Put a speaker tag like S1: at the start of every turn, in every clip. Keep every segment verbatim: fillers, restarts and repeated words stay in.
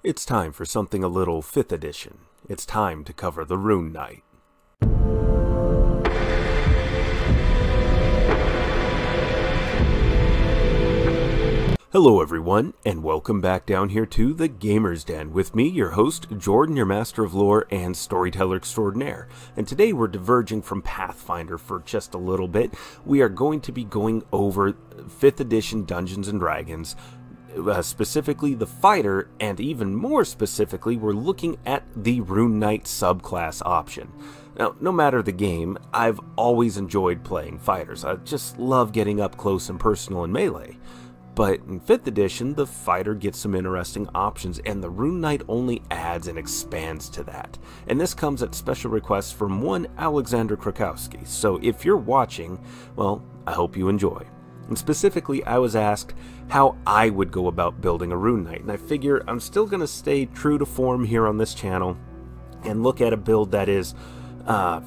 S1: It's time for something a little fifth edition. It's time to cover the Rune Knight. Hello everyone, and welcome back down here to the Gamer's Den with me, your host, Jordan, your master of lore and storyteller extraordinaire. And today we're diverging from Pathfinder for just a little bit. We are going to be going over fifth edition Dungeons and Dragons, uh, specifically the fighter, and even more specifically, we're looking at the Rune Knight subclass option. Now, no matter the game, I've always enjoyed playing fighters. I just love getting up close and personal in Melee. But in fifth edition, the fighter gets some interesting options, and the Rune Knight only adds and expands to that. And this comes at special requests from one Alexander Krakowski, so if you're watching, well, I hope you enjoy. And specifically, I was asked how I would go about building a Rune Knight, and I figure I'm still going to stay true to form here on this channel and look at a build that is uh,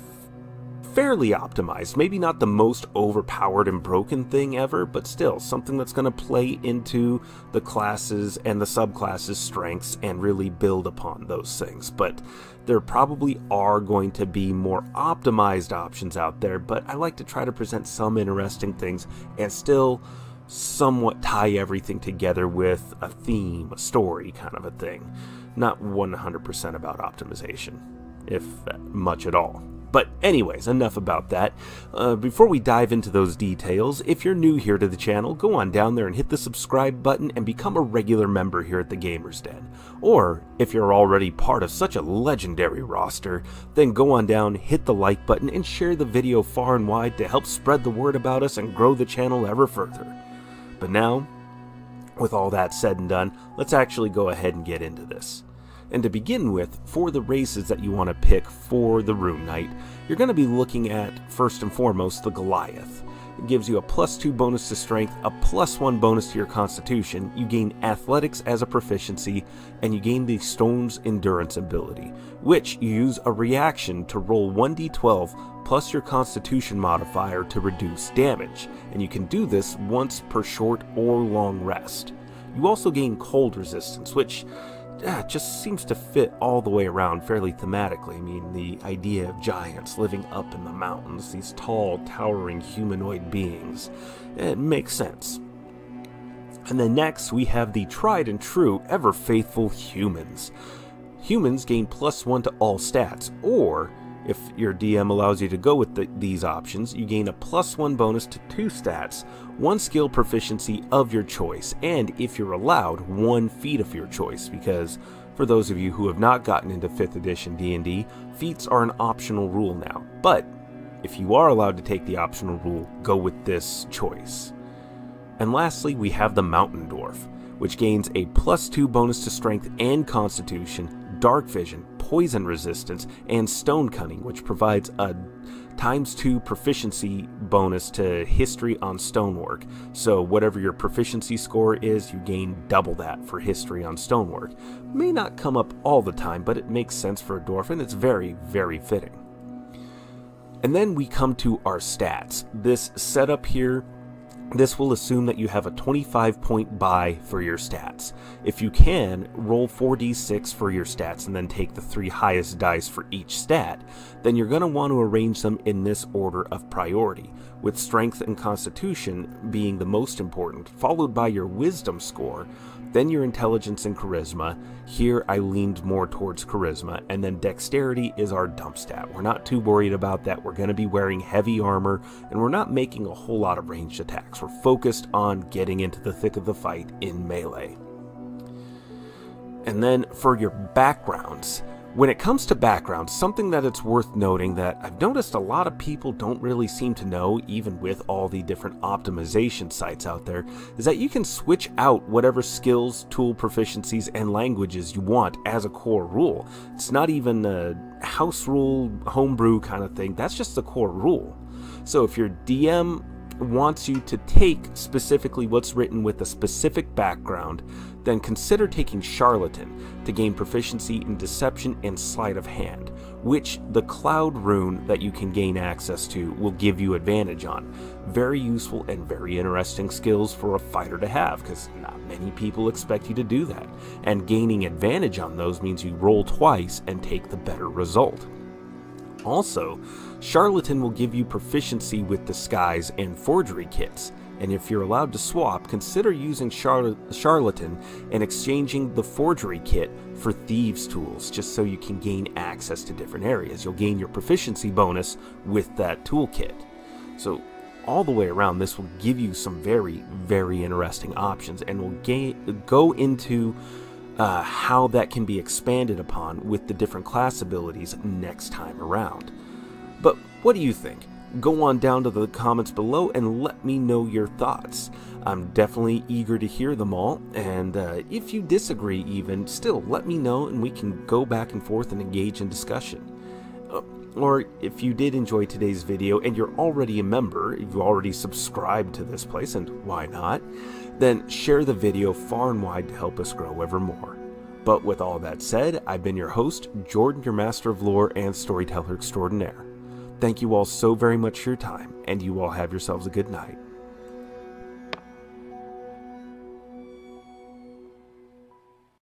S1: fairly optimized. Maybe not the most overpowered and broken thing ever, but still something that's going to play into the classes and the subclasses' strengths and really build upon those things. But there probably are going to be more optimized options out there, but I like to try to present some interesting things and still somewhat tie everything together with a theme, a story kind of a thing. Not one hundred percent about optimization, if much at all. But anyways, enough about that. Uh, before we dive into those details, if you're new here to the channel, go on down there and hit the subscribe button and become a regular member here at the Gamer's Den. Or, if you're already part of such a legendary roster, then go on down, hit the like button, and share the video far and wide to help spread the word about us and grow the channel ever further. But now, with all that said and done, let's actually go ahead and get into this. And to begin with, for the races that you want to pick for the Rune Knight, you're going to be looking at, first and foremost, the Goliath. It gives you a plus two bonus to strength, a plus one bonus to your constitution, you gain athletics as a proficiency, and you gain the Stone's endurance ability, which you use a reaction to roll one d twelve plus your constitution modifier to reduce damage, and you can do this once per short or long rest. You also gain cold resistance, which Yeah, it just seems to fit all the way around fairly thematically. I mean, the idea of giants living up in the mountains, these tall, towering humanoid beings, it makes sense. And then next, we have the tried and true, ever faithful humans. Humans gain plus one to all stats, or if your D M allows you to go with the, these options, you gain a plus one bonus to two stats, one skill proficiency of your choice, and if you're allowed, one feat of your choice, because for those of you who have not gotten into fifth edition D and D, feats are an optional rule now. But if you are allowed to take the optional rule, go with this choice. And lastly, we have the Mountain Dwarf, which gains a plus two bonus to strength and constitution, dark vision, poison resistance, and stone cunning, which provides a times two proficiency bonus to history on stonework. So whatever your proficiency score is, you gain double that for history on stonework. May not come up all the time, but it makes sense for a dwarf, and it's very, very fitting. And then we come to our stats. This setup here, this will assume that you have a twenty-five point buy for your stats. If you can, roll four d six for your stats and then take the three highest dice for each stat, then you're going to want to arrange them in this order of priority, with strength and constitution being the most important, followed by your wisdom score, then your intelligence and charisma. Here I leaned more towards charisma, and then dexterity is our dump stat. We're not too worried about that. We're going to be wearing heavy armor, and we're not making a whole lot of ranged attacks. We're focused on getting into the thick of the fight in melee. And then for your backgrounds, when it comes to backgrounds, something that it's worth noting that I've noticed a lot of people don't really seem to know, even with all the different optimization sites out there, is that you can switch out whatever skills, tool proficiencies, and languages you want as a core rule. It's not even a house rule, homebrew kind of thing. That's just the core rule. So if your D M wants you to take specifically what's written with a specific background, then consider taking Charlatan to gain proficiency in Deception and Sleight of Hand, which the Cloud rune that you can gain access to will give you advantage on. Very useful and very interesting skills for a fighter to have, because not many people expect you to do that, and gaining advantage on those means you roll twice and take the better result. Also, Charlatan will give you proficiency with Disguise and Forgery kits, and if you're allowed to swap, consider using Char Charlatan and exchanging the Forgery kit for Thieves' tools, just so you can gain access to different areas. You'll gain your proficiency bonus with that toolkit. So all the way around, this will give you some very, very interesting options, and will gain, go into Uh, how that can be expanded upon with the different class abilities next time around. But what do you think? Go on down to the comments below and let me know your thoughts. I'm definitely eager to hear them all, and uh, if you disagree even, still let me know and we can go back and forth and engage in discussion. Uh, or if you did enjoy today's video and you're already a member, if you already subscribed to this place, and why not, then share the video far and wide to help us grow ever more. But with all that said, I've been your host, Jordan, your Master of Lore and Storyteller Extraordinaire. Thank you all so very much for your time, and you all have yourselves a good night.